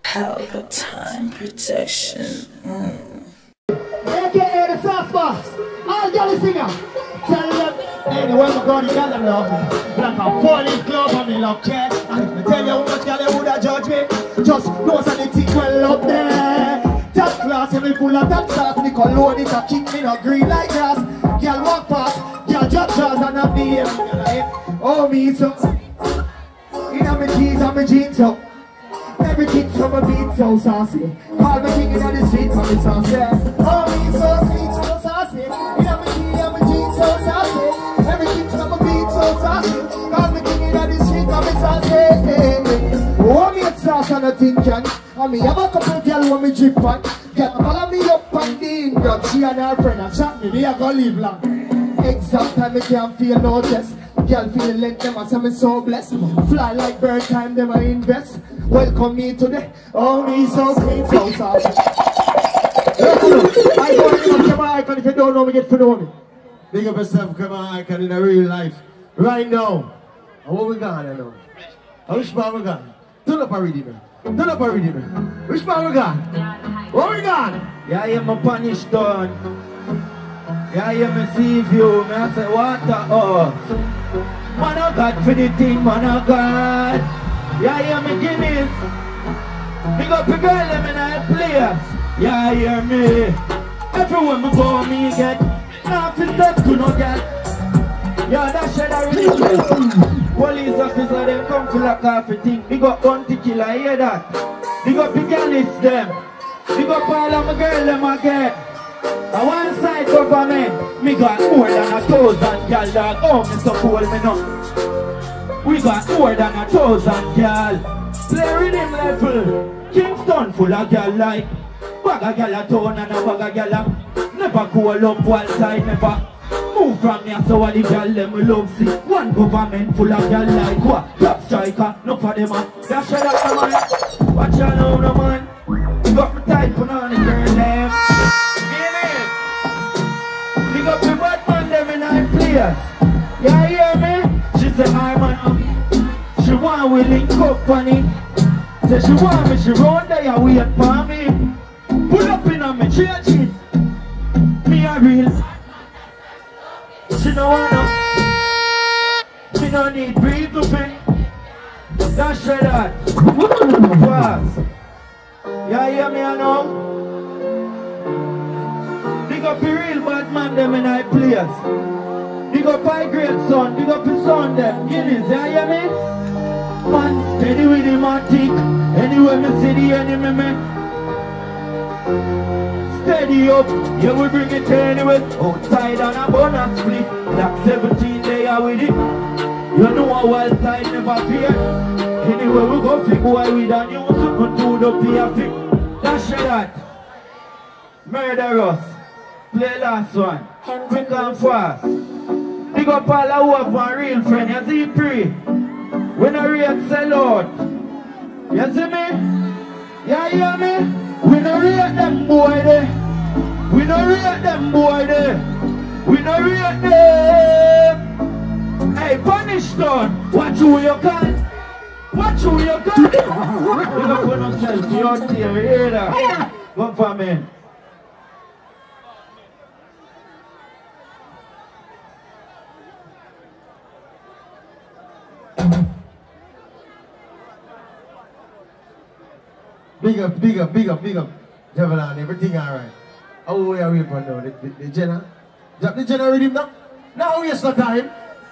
Palpatine protection. AKA the Sauce Box. All galley singer. Tell them, anywhere I'm going, tell them love me. Like a 4-inch glove on me love care. And if I tell you how much galley would have judge me, just know that the thing well up there. Top class, every full of top sauce. Me cologne it a kick me no green like grass. Girl walk past, girl drop jaws and have the air. Oh me so, in my jeans and my jeans so. Everything from a beat so saucy. Call me king in the street for me saucy. Oh me so sweet so saucy. In my jeans and my jeans so saucy. Everything from a beat so saucy. Call me king in the street for me saucy. Oh me it's sauce and a tin can. And me have a couple of girl when me drip on. Girl follow me up on the in-grab. She and her friend and chat me a go live long. Exact time me can't feel no test. Girl feel length them and say me so blessed. Fly like bird time them I invest. Welcome me today. Oh me so sweet so saucy. I go in the camera icon. If you don't know me, get to know me. Big up yourself, camera icon in a real life. Right now. And what we got now? Which part we got? Turn up a reading. Turn up a reading. Which part we got? What we got? Yeah, I am a punish done. Yeah, I am a sea view. Me I say water off. Man of God for the thing, man of God. Yeah, I am a Guinness. Big up the girl, them in our players. Yeah, hear me. Everywhere me go, me get. Nothing step to no get. Yeah, that shit I really play. Police officer, them come full of coffee thing. Big up bounty killer, hear that? Big up the Guinness, them. Big up all of my girl, them again. On one side government, me got more than 1,000 gal dog. Oh, me so cool, me no. We got more than 1,000 gal. Play rhythm level. Kingston full of gal like bag a gal a town and a bag a gal a never call up one side, never move from me so all the gal them love see. One government full of gal like what? Top striker, no for them man. That shut up the man. Watch out now no man. Got me tight on the girl them. Big up the bad man them in our players. Yeah, hear me? She say I man she want we link up on it. Say she want me, she run there and wait for me. Pull up in on me, change it. Me a real. She no wanna. She no need breathe to fit. That's straight out. Fast. Yeah, hear me I know. Big up the real bad man them in our players. Big up my great son, big up his son them. Guinness, yeah, hear me? Man, steady with him and tick. Anyway, me see the enemy, man. Steady up, yeah, we bring it anyway. Outside on a bonus split. Black 17 there with it. You know a wild time never fear. Anyway, we go fig boy with a new super to the peer fig. That's that. Murderous. Play last one. Quick and fast. Big up all who have one real friend. You see, pray. When I react sell out. You see me? You hear me? We no rate them boy there. We no rate them boy there. We no rate them. Hey, punish done. Watch who you can. Watch who you can. You don't put yourself to your tear. You hear that? Go for me. Big up, big up, big up, big up. Javelin, everything alright. How we are we for now? The Jenna? Drop the Jenna rhythm now? Now we waste no time.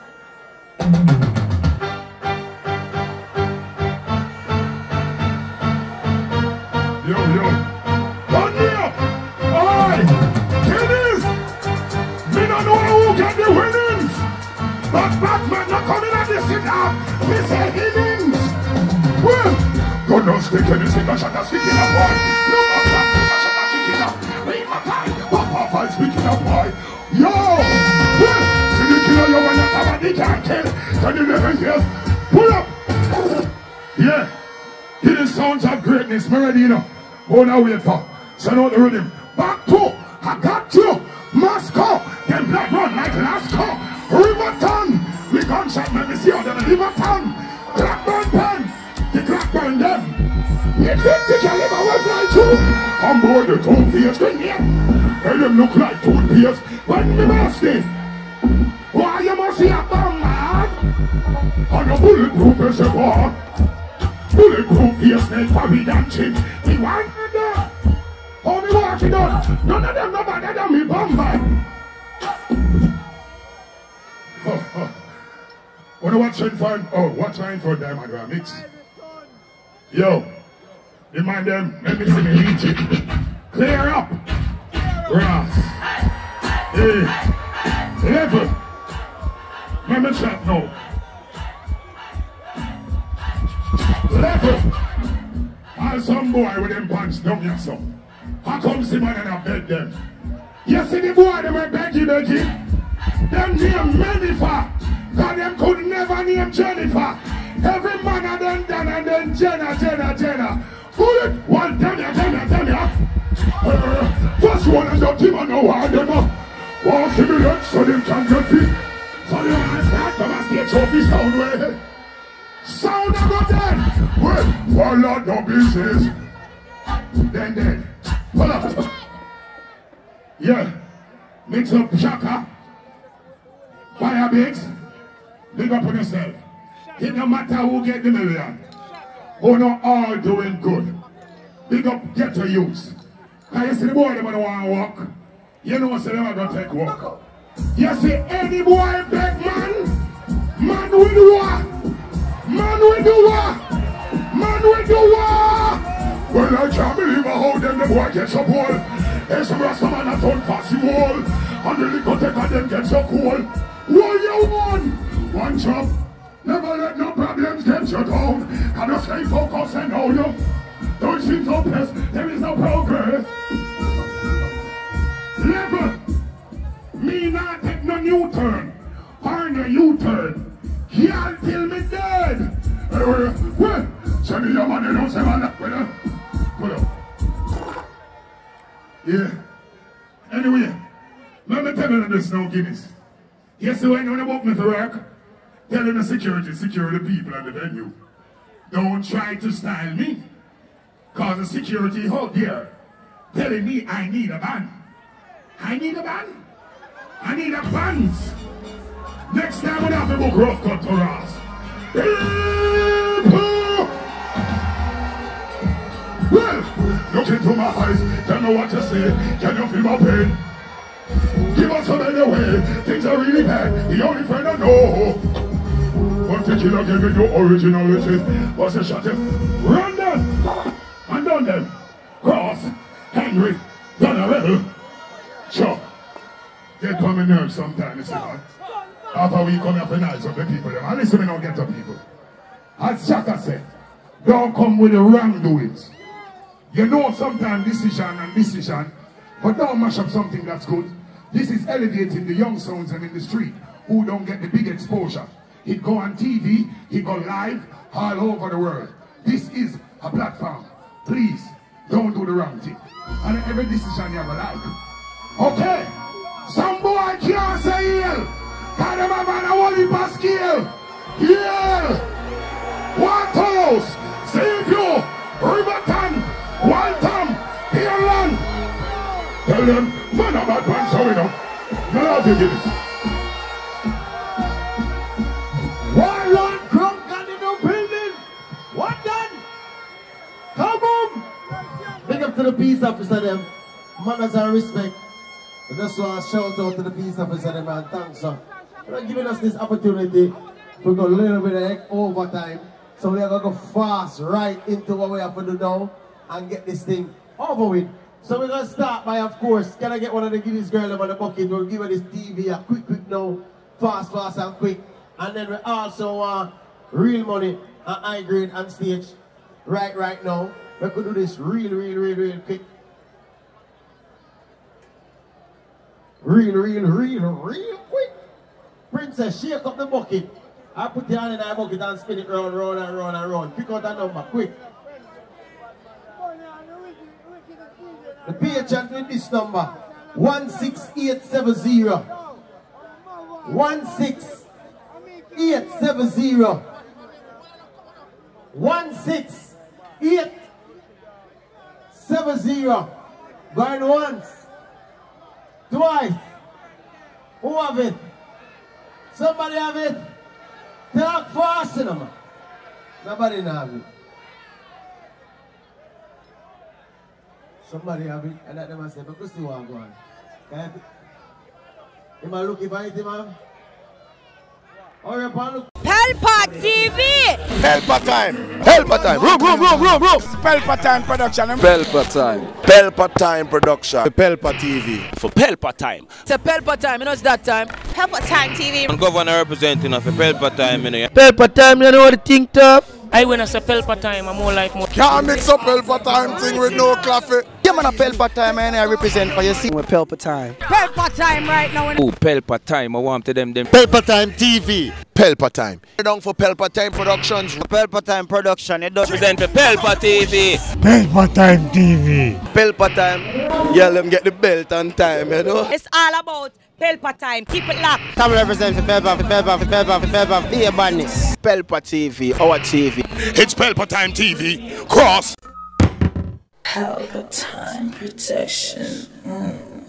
Yo, yo. One here! Alright! Kiddies! Me don't know who get the winnings! But Batman not coming at this sit up! We say innings! Well! God knows the Kiddies in the shot speaking of why. No outside in the shot kicking up. Read my time! Papa speaking of why. Yo! Well! See the killer you want to have a can't kill! Can you never hear? Pull up! Yeah! Hear the sounds of greatness, me ready, you know. Hold on, wait for. Send out the rhythm. Back to, I got you. Moscow, them black run like Lasco. Riverton, we gunshot, let me see how them Riverton. Crack burn pen, the crack burn them. The 50 caliber will fly too. On board the two-faced grenade. And them look like toothpaste. When me bust this. Why you must see a bomb, man? On a bulletproof is a bar. Bulletproof face neck for me damn chin. Me want that. How me want it done? None of them no better than me bomb, man. Wanna watch and find? Oh, what's mine for Diamond Ram Mix? Yo, remind them, let me see me reach it. Clear up. Brass. Hey. Level. Let me chat now. Level. And some boy with them pants down here, so. How come see man and I beg them? You see the boy, they were begging. Them name Jennifer. Cause them could never name Jennifer. Every man of them done and then Jenna. Good it? One, tell ya. First one and the team and no one them up. One simulate so them can get fit. So you want to start from a stage trophy sound way. Sound of go dead. Well, one lot no business. Then. Pull up. Yeah. Mix up Shaka. Fire Biggs. Big up on yourself. It no matter who get the million. Who not all doing good. Big up get to use. Can you see the boy them don't want to walk? You know so them are going to take walk. You see any boy beg man? Man will do what? Man will do what? Man will do what? Well, I can't believe how them the boy gets so cool. There's some rasta man that don't pass you all. And the little take of them get so cool. What you want? One job. Never let no problems get you down. And just stay focused and know you. Don't seem so pissed. There is no progress. Level. Me not take no U-turn. Or no U-turn. Can't till me dead. Well, send me your money, don't say man that. Pull up. Yeah. Anyway, let me tell you this now, Guinness. Yes, when you book me for work, telling the security, secure the people at the venue. Don't try to style me. Cause the security out there telling me I need a band. I need a band. I need a bands. Next time we have to book rough cut to us. Well, look into my eyes, tell me what to say. Can you feel my pain? Give us a better way. Things are really bad. The only friend I know. But tequila gave me your originality. What's a shot him? Run them! And done them. Cross, Henry, Donnell. Sure. Get on my nerves sometimes, you see, man. After we come here for nights of the people, and listen me now get to people. As Chaka said, don't come with the wrongdoings. You know sometimes decision, but don't mash up something that's good. This is elevating the young sounds and in the street who don't get the big exposure. It go on TV, it go live all over the world. This is a platform. Please, don't do the wrong thing. And every decision you have a like. Okay, some boy can't say ill. Cause them have an holy pascal. Yeah. One toes, Savior, Riverton, Waltham, Pearland. Tell them, man about one so we know. Now I'll give it. One Lord Crunk and the new building. What done? Come on. Big up to the peace officer them. Manners and respect. I just want to shout out to the peace officer them and thanks sir. For giving us this opportunity to go a little bit of overtime. So we are going to go fast right into what we have to do now and get this thing over with. So we're going to start by, of course, can I get one of the Guinness girl on the bucket? We'll give her this TV a quick now. Fast and quick. And then we also real money and high grade on stage right now. We could do this real quick. Real quick. Princess, shake up the bucket. I put your hand in that bucket and spin it round. Pick out that number, quick. The patient with this number, 16870. 16870. 16870. 70. Going once. Twice. Who have it? Somebody have it? Talk fast, you know, man. Nobody have it. Somebody have it, and that them say, but we see what I'm going. You might look if I hit him, man. Or you can look. Pelpa TV! Pelpa time! Pelpa time! Room! Pelpa Time production. Pelpa time! Pelpa time production. Pelpa TV. For Pelpa Time. It's a Pelpa Time, you know it's that time. Pelpa Time TV. I'm governor representing of a Pelpa Time, you know. Pelpa Time, you know what I think tough? I when I say Pelpa Time, I'm more like more. Can't mix up Pelpa time thing with no coffee. Yeah, man, a Pelpa Time, and I represent for you. See, we're Pelpa Time. Pelpa Time right now. Oh, Pelpa Time, I want to them. Pelpa time TV. Pelpa time. Down for Pelpa time productions. Pelpa Time production. It does Represent for Pelpa TV. Pelpa Time TV. Pelpa time. Yeah, let them get the belt on time, you know. It's all about Pelpa Time. Keep it locked. Come represent for Pelpa be a badness. Pelpa TV, our TV. It's Pelpa Time TV. Cross. Pelpa Time protection.